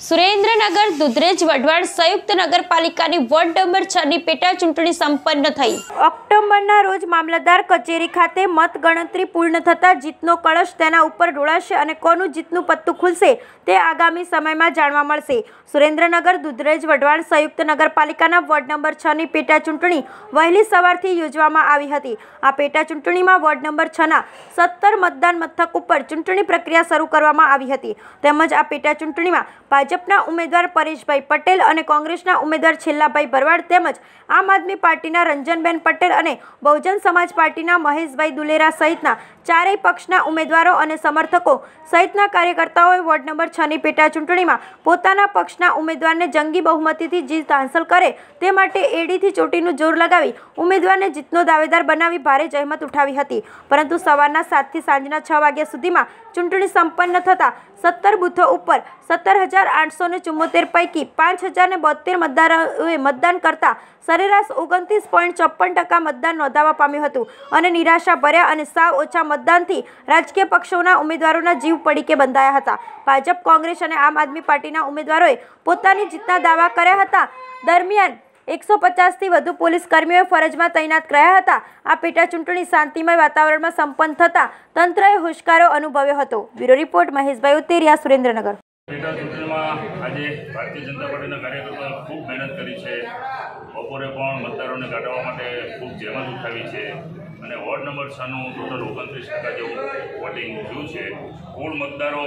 સુરેન્દ્રનગર દુધરેજ વઢવાણ સંયુક્ત નગરપાલિકાની ward number 6 ની પેટા ચૂંટણી સંપન્ન થઈ। ઓક્ટોબરના રોજ મામલતદાર કચેરી ખાતે મતગણતરી પૂર્ણ થતાં જીતનો કળશ તેના ઉપર ઢોળાશે અને કોનું જીતનું પત્તું ખુલશે તે આગામી સમયમાં જાણવા મળશે। સુરેન્દ્રનગર દુધરેજ વઢવાણ સંયુક્ત નગરપાલિકાના વોર્ડ નંબર 6 ની પેટા ચૂંટણી વહેલી સવારથી યોજવામાં આવી હતી। આ પેટા ચૂંટણીમાં વોર્ડ નંબર 6 ના 17 મતદાન મથક ઉપર ચૂંટણી પ્રક્રિયા શરૂ કરવામાં આવી હતી। તેમજ આ પેટા ચૂંટણીમાં ભાજપના ઉમેદવાર પરેશભાઈ પટેલ અને કોંગ્રેસના ઉમેદવાર છેલ્લાભાઈ ભરવાડ તેમજ આમ આદમી પાર્ટીના રંજનબેન પટેલ અને બહુજન સમાજ પાર્ટીના મહેશભાઈ દુલેરા સહિતના ચારેય પક્ષના ઉમેદવારો અને સમર્થકો સહિતના કાર્યકર્તાઓએ વોર્ડ નંબર 6 ની પેટા ચૂંટણીમાં પોતાના પક્ષના ઉમેદવારને જંગી બહુમતીથી જીત હાંસલ કરે તે માટે એડીથી ચોટીનું જોર લગાવી ઉમેદવારને જીતનો દાવેદાર બનાવી ભારે જહેમત ઉઠાવી હતી। પરંતુ સવારના 7 થી સાંજના 6 વાગ્યા સુધીમાં ચૂંટણી સંપન્ન થતાં 17 બૂથો ઉપર 17,874 પૈકી 5,072 મતદારોએ મતદાન કરતા સરેરાશ 29.54% મતદાન નોંધાવા પામ્યું હતું અને નિરાશા ભર્યા અને સાવ ઓછા મતદાનથી રાજકીય પક્ષોના ઉમેદવારોના જીવ પડીકે બંધાયા હતા। ભાજપ, કોંગ્રેસ અને આમ આદમી પાર્ટીના ઉમેદવારોએ પોતાની જીતના દાવા કર્યા હતા। દરમિયાન 150 થી વધુ પોલીસ કર્મીઓ ફરજમાં તૈનાત રહ્યા હતા। આ પેટા ચૂંટણી શાંતિમય વાતાવરણમાં સંપન્ન થતા તંત્રએ હોશકારો અનુભવ્યો હતો। Bureau report Maheshbhai Uteriya, Surendranagar. પેટા ચૂંટણીમાં આજે ભારતીય જનતા પાર્ટીના કાર્યકર્તાઓએ ખૂબ મહેનત કરી છે। બપોરે પણ મતદારોને કાઢવા માટે ખૂબ જહેમત ઉઠાવી છે અને વોર્ડ નંબર 6નું ટોટલ 29% જેવું વોટિંગ થયું છે। કુલ મતદારો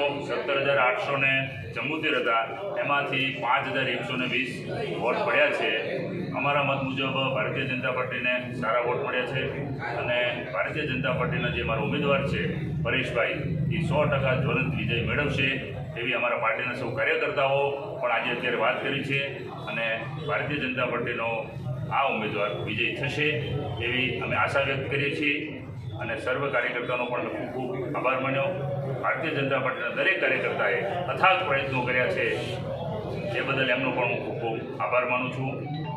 17,874 હતા, એમાંથી 5,120 વોટ પડ્યા છે। અમારા મત મુજબ ભારતીય જનતા પાર્ટીને સારા વોટ મળ્યા છે અને ભારતીય જનતા પાર્ટીના જે મારા ઉમેદવાર છે પરેશભાઈ એ 100% જ્વલંત વિજય મેળવશે એવી અમારા પાર્ટીના સૌ કાર્યકર્તાઓ પણ આજે અત્યારે વાત કરી છે અને ભારતીય જનતા પાર્ટીનો આ ઉમેદવાર વિજય થશે એવી અમે આશા વ્યક્ત કરીએ છીએ અને સર્વ કાર્યકર્તાઓનો પણ ખૂબ ખૂબ આભાર માન્યો। ભારતીય જનતા પાર્ટીના દરેક કાર્યકર્તાએ અથાગ પ્રયત્નો કર્યા છે એ બદલ એમનો પણ હું ખૂબ ખૂબ આભાર માનું છું।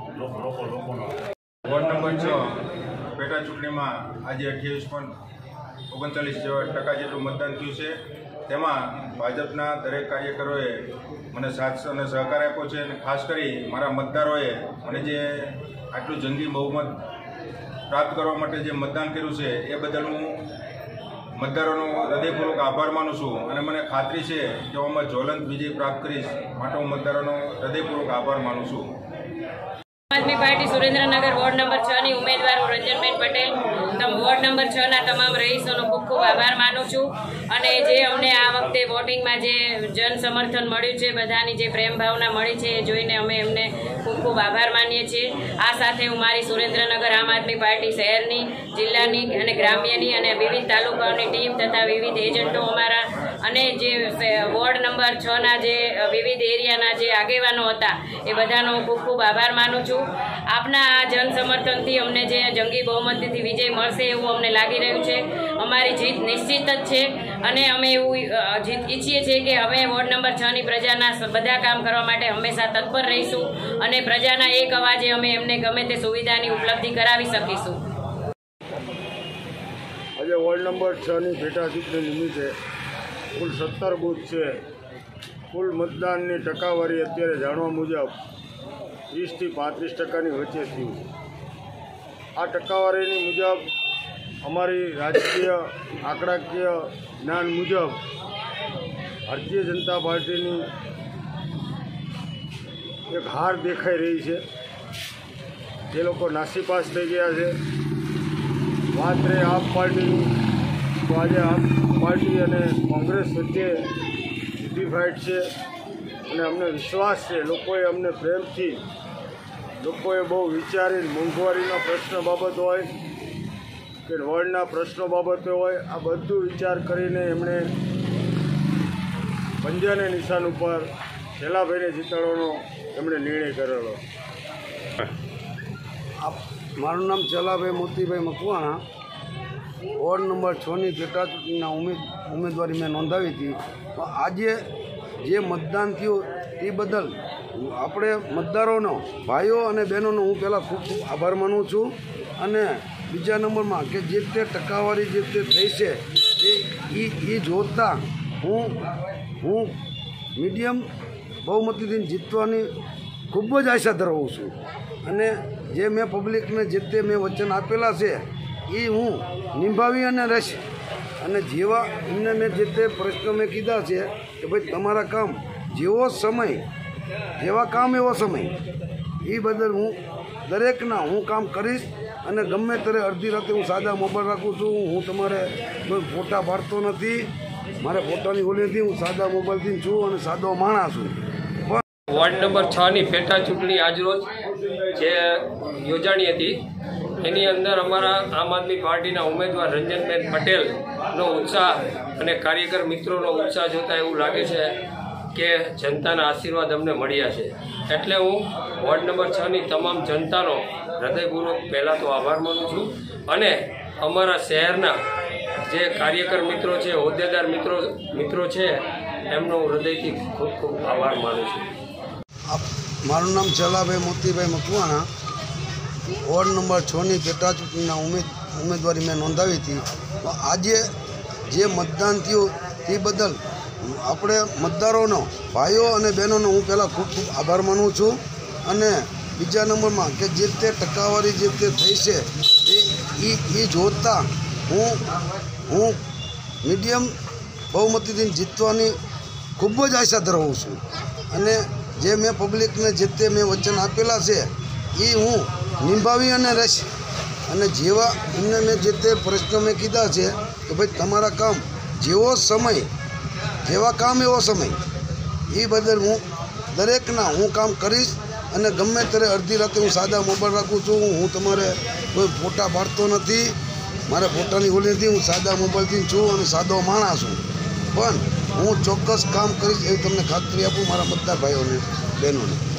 વોર્ડ નંબર 6 પેટા ચૂંટણીમાં આજે 28.39% જેટલું મતદાન થયું છે। તેમાં ભાજપના દરેક કાર્યકરોએ મને સાથ અને સહકાર આપ્યો છે અને ખાસ કરી મારા મતદારોએ મને જે આટલું જંગી બહુમત પ્રાપ્ત કરવા માટે જે મતદાન કર્યું છે એ બદલ હું મતદારોનો હૃદયપૂર્વક આભાર માનું છું અને મને ખાતરી છે કે હું જ્વલંત વિજય પ્રાપ્ત કરીશ, માટે હું મતદારોનો હૃદયપૂર્વક આભાર માનું છું। Aam Aadmi party Surendranagar ward number 6 ની ઉમેદવાર રંજનબેન પટેલ વોર્ડ નંબર 6 ના તમામ રહીશોનો ખૂબ ખૂબ આભાર માનું છું અને જે અમને આ વખતે વોટિંગમાં જે જન સમર્થન મળ્યું છે, બધાની જે પ્રેમ ભાવના મળી છે એ જોઈને અમે એમને ખૂબ ખૂબ આભાર માનીએ છીએ। આ સાથે હું મારી સુરેન્દ્રનગર આમ આદમી પાર્ટી શહેરની, જિલ્લાની અને ગ્રામ્યની અને વિવિધ તાલુકાઓની ટીમ તથા વિવિધ એજન્ટો અમારા અને જે વોર્ડ નંબર 6 ના જે વિવિધ એરિયાના જે આગેવાનો હતા એ બધાનો ખૂબ ખૂબ આભાર માનું છું। આપના આ જન સમર્થનથી અમને જે જંગી બહુમતીથી વિજય મળશે એવું અમને લાગી રહ્યું છે। અમારી જીત નિશ્ચિત જ છે અને અમે એવું જીત ઈચ્છીએ છીએ કે હવે વોર્ડ નંબર 6 ની પ્રજાના બધા કામ કરવા માટે હંમેશા તત્પર રહીશું અને પ્રજાના એક અવાજે અમે એમને ગમે તે સુવિધાની ઉપલબ્ધિ કરાવી શકીશું। આજે વોર્ડ નંબર 6 ની પેટા ચૂંટણી નિમિત્તે કુલ 17 બૂથ છે। કુલ મતદાનની ટકાવારી અત્યારે જાણવા મુજબ 30 થી 35%ની વચ્ચે થયું છે। આ ટકાવારીની મુજબ અમારી રાજકીય આંકડાકીય જ્ઞાન મુજબ ભારતીય જનતા પાર્ટીની એક હાર દેખાઈ રહી છે। જે લોકો નાસીપાસ થઈ ગયા છે। વાત રહી આપ પાર્ટીની, તો આજે આપ પાર્ટી અને કોંગ્રેસ વચ્ચે સીધી ફાઇટ છે અને અમને વિશ્વાસ છે, લોકોએ અમને પ્રેમથી, લોકોએ બહુ વિચારીને મોંઘવારીનો પ્રશ્ન બાબત હોય કે વોર્ડના પ્રશ્નો બાબતે હોય, આ બધું વિચાર કરીને એમણે પંજાને નિશાન ઉપર છેલ્લાભાઈને જીતાડવાનો એમણે નિર્ણય કરેલો। મારું નામ છેલ્લાભાઈ મોતીભાઈ મકવાણા, વોર્ડ નંબર 6 ની પેટા ચૂંટણીના ઉમેદવારી મેં નોંધાવી હતી। તો આજે જે મતદાન થયું એ બદલ આપણે મતદારોનો, ભાઈઓ અને બહેનોનો હું પહેલાં ખૂબ ખૂબ આભાર માનું છું અને બીજા નંબરમાં કે જે તે ટકાવારી જે તે થઈ છે એ જોતાં હું મીડિયમ બહુમતીથી જીતવાની ખૂબ જ આશા ધરાવું છું અને જે મેં પબ્લિકને જે તે મેં વચન આપેલા છે એ હું નિભાવી અને રહીશ અને જેવા એમને મેં જે તે પ્રશ્નો મેં કીધા છે કે ભાઈ તમારા કામ જેવો સમય જેવા કામ એવો સમય એ બદલ હું દરેકના હું કામ કરીશ અને ગમે ત્યારે અડધી રાતે હું સાદા મોબાઈલ રાખું છું. હું તમારે કોઈ ફોટા પાડતો નથી, મારે ફોટાની ઓલી નથી, હું સાદા મોબાઈલથી છું અને સાદો માણસ છું. વોર્ડ નંબર 6ની પેટા ચૂંટણી આજરોજ જે યોજાણી હતી એની અંદર અમારા આમ આદમી પાર્ટીના ઉમેદવાર રંજનબેન પટેલનો ઉત્સાહ અને કાર્યકર મિત્રોનો ઉત્સાહ જોતા એવું લાગે છે કે જનતાના આશીર્વાદ અમને મળ્યા છે. એટલે હું વોર્ડ નંબર 6ની તમામ જનતાનો હૃદયપૂર્વક પહેલાં તો આભાર માનું છું અને અમારા શહેરના જે કાર્યકર મિત્રો છે, હોદ્દેદાર મિત્રો છે, એમનો હૃદયથી ખૂબ ખૂબ આભાર માનું છું. મારું નામ ચલાભાઈ મોતીભાઈ મકવાણા. વોર્ડ નંબર 6ની પેટા ચૂંટણીના ઉમેદવારી મેં નોંધાવી હતી. આજે જે મતદાન થયું તે બદલ આપણે મતદારોનો, ભાઈઓ અને બહેનોનો હું પહેલાં ખૂબ ખૂબ આભાર માનું છું અને બીજા નંબરમાં કે જે તે ટકાવારી જે તે થઈ છે એ જોતાં હું મીડિયમ બહુમતીથી જીતવાની ખૂબ જ આશા ધરાવું છું અને જે મેં પબ્લિકને જે તે મેં વચન આપેલા છે એ હું નિભાવી અને રહીશ અને જેવા એમને મેં જે તે પ્રશ્નો મેં કીધા છે કે ભાઈ તમારા કામ જેવો સમય જેવા કામ એવો સમય એ બદલ હું દરેકના હું કામ કરીશ અને ગમે ત્યારે અડધી રાતે હું સાદા મોબાઈલ રાખું છું. હું તમારે કોઈ ફોટા પાડતો નથી, મારે ફોટાની ઓલી નથી, હું સાદા મોબાઈલથી છું અને સાદો માણસ છું. પણ હું ચોક્કસ કામ કરીશ એવી તમને ખાતરી આપું મારા મતદાર ભાઈઓને બહેનોને.